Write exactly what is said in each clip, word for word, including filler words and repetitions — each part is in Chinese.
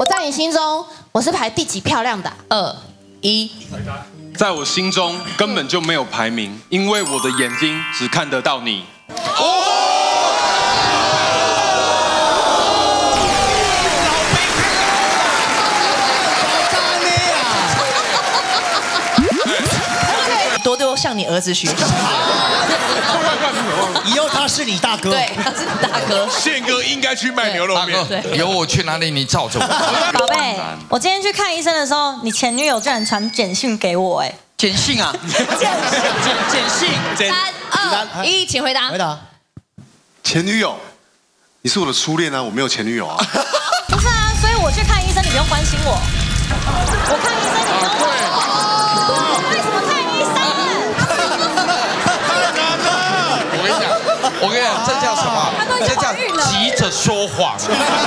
我在你心中，我是排第几漂亮的？ 二一， 在我心中根本就没有排名，因为我的眼睛只看得到你。 多多向你儿子学习。 以后他是你大哥， 对，他是你大哥。 宪哥应该去卖牛肉面。 对， 有我去哪里，你照着我。 宝贝，我今天去看医生的时候，你前女友居然传简讯给我，哎， 简讯啊， 简讯， 简讯。 三二一，请回答。 回答。 前女友，你是我的初恋啊，我没有前女友啊。 不是啊，所以我去看医生，你不用关心我。我看医生，你不用关心我。为什么看医生？ 我跟你讲，我跟你讲，这叫什么？这叫急着说谎。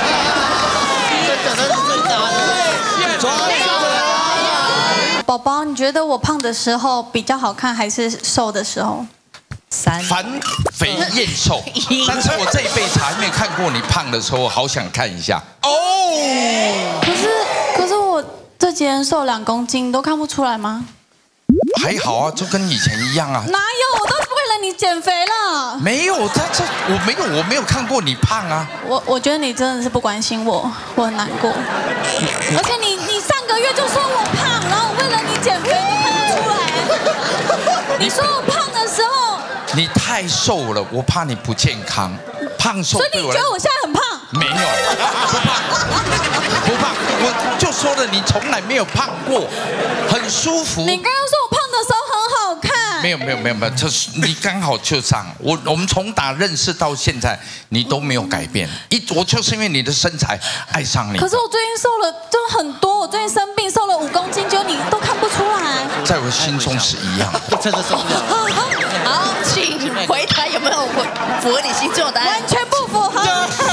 宝宝，你觉得我胖的时候比较好看，还是瘦的时候？ 三反肥燕瘦，但是我这一辈子还没看过你胖的时候，好想看一下哦。 可是，可是我这几天瘦两公斤，都看不出来吗？ 还好啊，就跟以前一样啊。 哪有？我都是为了你减肥了。 没有，这这我没有，我没有看过你胖啊。 我我觉得你真的是不关心我，我很难过。而且你你上个月就说我胖，然后我为了你减肥都看得出来。你说我胖的时候， 你太瘦了，我怕你不健康。胖瘦， 所以你觉得我现在很胖？ 没有，不胖，不胖。我就说了，你从来没有胖过，很舒服。 你刚刚说我胖的时候很好看。 没有没有没有没有，就是你刚好就这样。我我们从打认识到现在，你都没有改变。一我就是因为你的身材爱上你。 可是我最近瘦了就很多，我最近生病瘦了五公斤，就你都看不出来。 在我心中是一样。 真的受不了。 好，请回答有没有符合你心中的答案？ 完全不符合。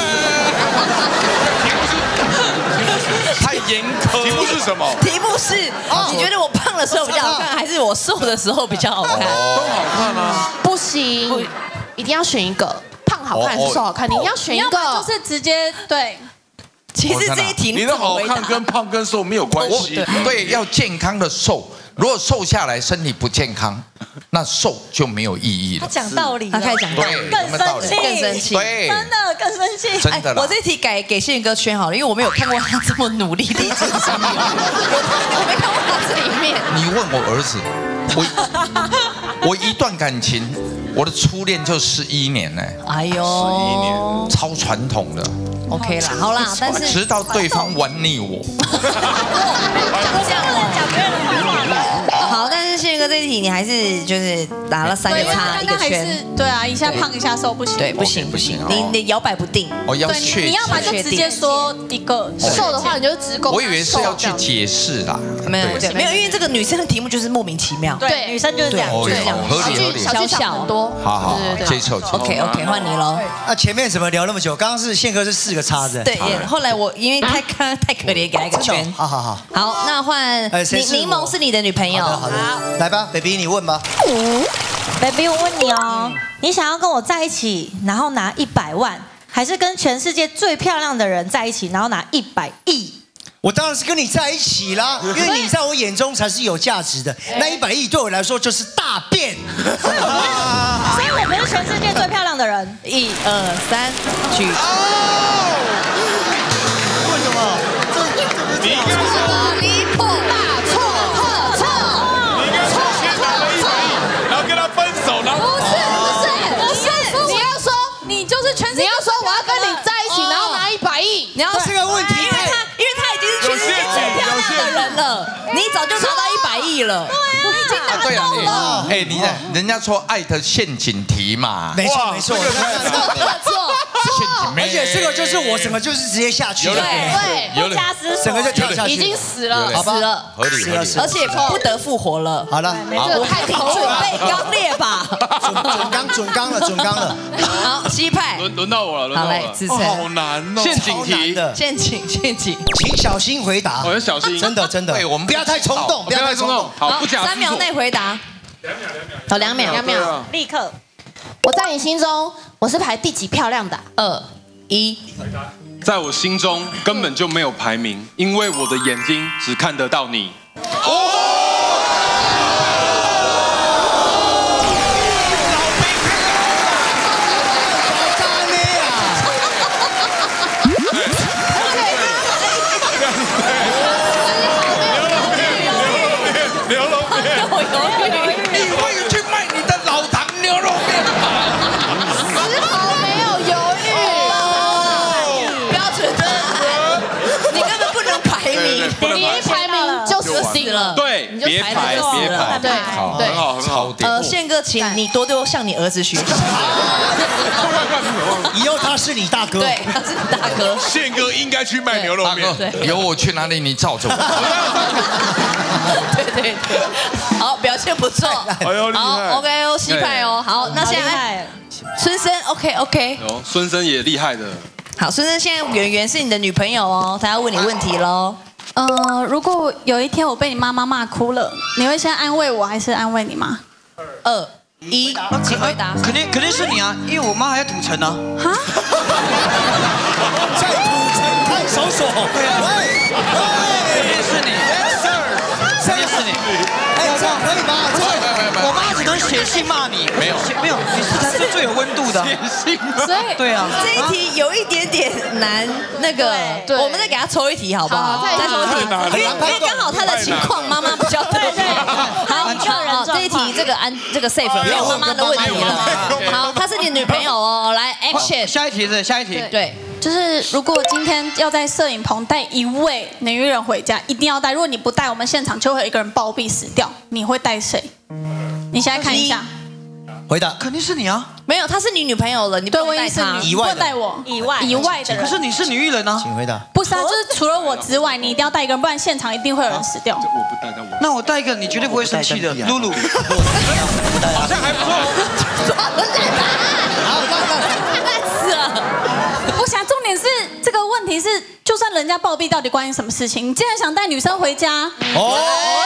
太严苛。 题目是什么？ 题目是，你觉得我胖的时候比较好看，还是我瘦的时候比较好看？ 都好看啊。 不行，一定要选一个，胖好看还是瘦好看？你一定要选一个， 就是直接对。 其实这一题你的好看跟胖跟瘦没有关系。 对，要健康的瘦。如果瘦下来身体不健康，那瘦就没有意义了。 他讲道理， 他开始讲道理， 更生气， 更生气， 对， 真的更生气。 真的啦。 我这题改给宪哥圈好了，因为我没有看过他这么努力的一支经历，我我没看过他这一面。 你问我儿子，我我一段感情，我的初恋就十一年呢。 哎呦， 十一年， 超传统的。 OK 啦，好啦，但是直到对方玩腻我。 讲这样的讲别人的坏话了。好，但是宪哥这一题你还是就是打了三个叉一个圈。 对啊，一下胖一下瘦不行。 对，不行不行，你你摇摆不定。 哦，要对， 确定。 你要么就直接说一个瘦的话，你就只够。 我以为是要去解释啦。 没有没有，因为这个女生的题目就是莫名其妙。 对，女生就是这样， 就是这样，合理合理。 小剧场很多。 好好，接受。 OK OK， 换你喽。 那前面怎么聊那么久？刚刚是宪哥是四个叉子。 对，后来我因为太看太可怜，给他一个圈。 好好好。 好，那换柠柠檬是你的女朋友。 好的，来吧 ，baby， 你问吧。 baby， 我问你哦，你想要跟我在一起，然后拿一百万，还是跟全世界最漂亮的人在一起，然后拿一百亿？ 我当然是跟你在一起啦，因为你在我眼中才是有价值的。那一百亿对我来说就是大便。 所以我们是全世界最漂亮的人。 一二三，举。 为什么？ 你跟他离谱，大错特错。 你跟他先拿了一百亿，然后跟他分手，然后不是不是不是，你要说你就是全世界， 你要说我要跟你在一起，然后拿一百亿， 你要这个问题， 因为他因为他已经是全世界最漂亮的人了，你早就拿到一百亿了。 我已经拿对啊， 到了。 哎，你人家说爱的陷阱题嘛。 没错没错， 错错。 而且这个就是我整个就是直接下去了， 对， 不加思索， 整个就跳下去， 已经死了， 好吧， 死了， 合理合理， 而且不得复活了。 好了， 这个太恐怖准了， 备刚烈吧。 准准刚准刚了，准刚了。 好，西派， 轮轮到我了，轮到好我了。 来子晨好难哦，陷阱超难题。 的， 陷阱陷阱。 请小心回答， 我要小心， 真的真的， 对我们不要太冲动， 不要太冲动。好，不假思索。 三秒内回答。两秒两秒。好，两秒两秒， 立刻。 我在你心中，我是排第几漂亮的？ 二一， 在我心中根本就没有排名，因为我的眼睛只看得到你。 牛肉面，你会去卖你的老唐牛肉面吗？ 丝毫没有犹豫， 标准的，你根本不能排名， 你一排名就死定了。 对，别排，别排， 对对， 很好，很好。 呃，宪哥，请你多多向你儿子学习。 以后他是你大哥， 对，他是你大哥。 宪哥应该去卖牛肉大面。 哥，有我去哪里，你照着我。 对对对，好，表现不错。 哎呦，厉害。 好 ，OK 哦，西派哦。好，那现在孙生 ，OK OK。 有孙生也厉害的。 好，孙生，现在圆圆是你的女朋友哦，她要问你问题喽。 呃，如果有一天我被你妈妈骂哭了，你会先安慰我，还是安慰你妈？ 二一，请回答。 肯定肯定是你啊，因为我妈还在土城呢。 哈？ 在土城看守所。喂肯定是你 ，Yes sir， 肯定是你。 哎，这样可以吗？这个我妈只能写信骂你， 没有没有，你是才是最有温度的。写信所以对啊。 这一题有一点点难，那个， 对我们再给他抽一题好不好？ 好再抽一题因为因为刚好他的情况，妈妈比较对对。好，好，这一题这个安这个 safe 了，没有妈妈的问题了。好，她是你女朋友哦，来 action。 下一题是下一题。 对。 就是如果今天要在摄影棚带一位女艺人回家，一定要带。如果你不带，我们现场就会有一个人暴毙死掉。你会带谁？你现在看一下。 回答。 肯定是你啊。 没有，她是你女朋友了，你不用带她。 以外的，不带我以外以外的人。 可是你是女艺人啊。 请回答。 不是啊，就是除了我之外，你一定要带一个人，不然现场一定会有人死掉。 我不带，但我那我带一个你绝对不会生气的，露露。 好像还不错。 好，刚刚。 是啊。我想重点是这个问题是，就算人家暴毙，到底关你什么事情？你既然想带女生回家， 哦，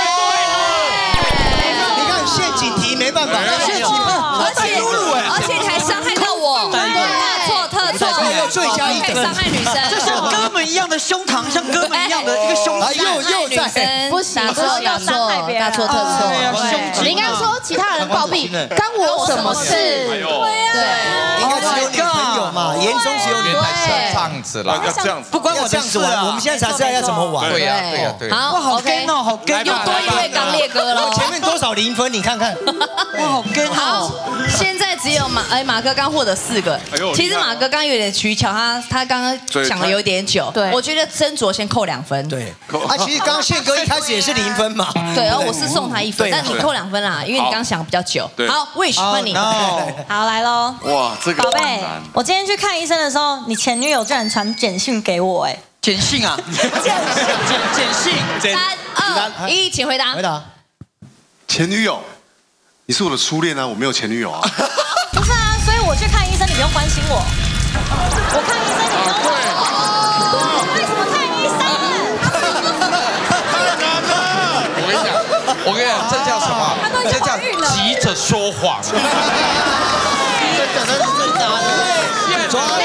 你看陷阱题没办法，陷阱而且而且你还伤害到我，大错特错， 最佳一伤害女生， 这像哥们一样的胸膛，像哥们一样的一个胸肌， 又又在， 不行，不行，要伤害别人，大错特错。 你应该说其他人暴毙，干我什么事？对对，应该只有女朋友嘛，言中只有女朋友。 这样子啦， 要这样子， 不关我这样子玩，我们现在才知道要怎么玩。 对呀，对呀，对。 好， 好 gay 哦，好 gay， 又多一位刚烈哥了。 前面多少零分？你看看， 哇，好 gay 好，现在只有马哎马哥刚获得四个，其实马哥刚有点取巧，他他刚刚想了有点久。对，我觉得斟酌先扣两分。 对，啊，其实刚刚宪哥一开始也是零分嘛。 对，然后我是送他一分，但你扣两分啦，因为你刚想比较久。好 ，Wish 换你。 好，来喽。 哇，这个宝贝，我今天去看医生的时候，你前女友居然传简讯给我，哎， 简讯啊，简简讯， 三二一，请回答。 回答。 前女友，你是我的初恋啊，我没有前女友啊。 不是啊，所以我去看医生，你不用关心我。我看医生，你不用关心我。为什么看医生？ 太难了。 我跟你讲，我跟你讲，这叫什么？这叫急着说谎。 真的，那是真的。抓住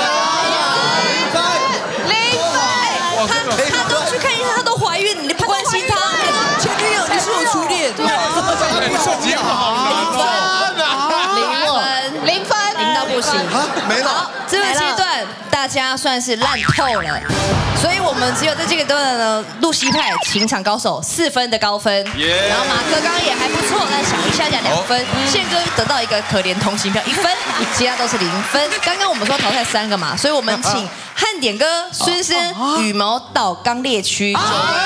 零分，他他都去看医生，他都怀孕，你不关心他。前女友，你是我初恋。对啊， 不受激好零分，零分，零到不行。 没了。 好，这个阶段大家算是烂透了，所以我们只有在这个阶段呢，露西派情场高手四分的高分，然后马哥刚刚也还不错，但小一下讲两分，宪哥得到一个可怜同情票一分，其他都是零分。刚刚我们说淘汰三个嘛，所以我们请汉典哥、孙生、羽毛到刚烈区。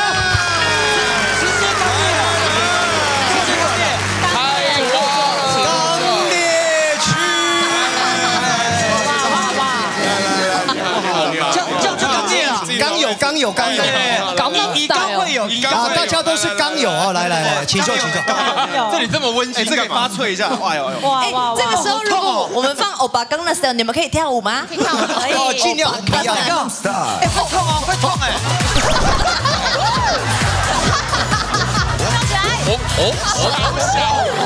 刚有刚有， 刚以刚会有，以啊，大家都是刚有哦，来来来，请坐请坐。 这里这么温馨， 这个发脆一下，哎呦， 哇哇！这个时候如果我们放欧巴刚的时候，你们可以跳舞吗？跳舞可以， 哦，尽量不要。 哎，会痛哦，会痛哎！ 哦哦哦！